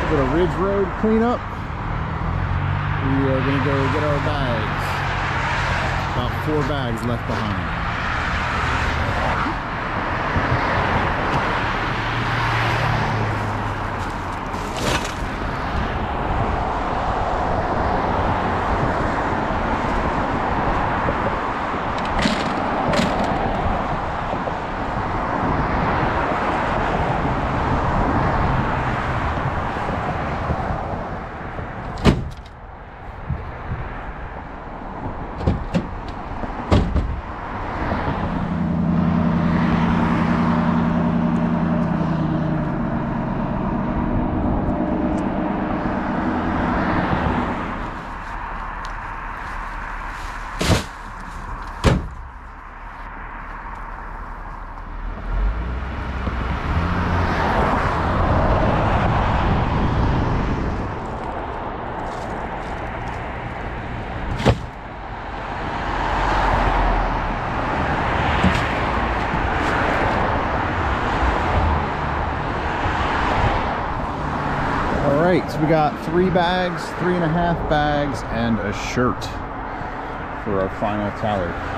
bit of Ridge Road cleanup. We are going to go get our bags. About 4 bags left behind. Alright, so we got 3 bags, 3.5 bags, and a shirt for our final tally.